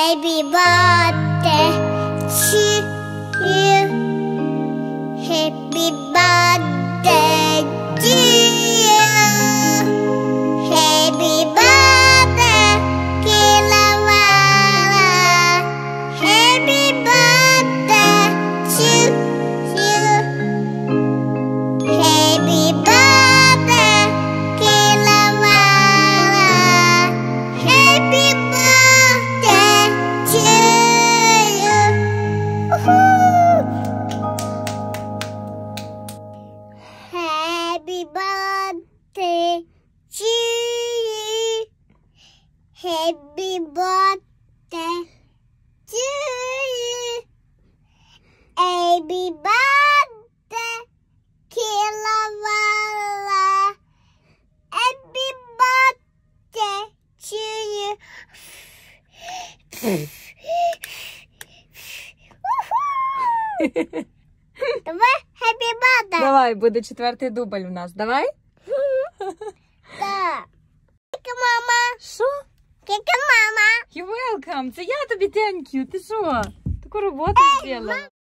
Happy birthday to you. Happy birthday to you. Happy birthday, Kilawana. Happy birthday to you. Happy birthday, Kilawana. Happy birthday to you. Happy birthday to you. Happy birthday to you. Happy birthday, Kilawana. Happy birthday to you. Давай, happy birthday. Давай, буде 4-й дубль у нас. Давай? Да. Кика, мама. Що? Кика, мама. You're welcome. Це я тобі thank you. Ти що? Таку роботу зробила.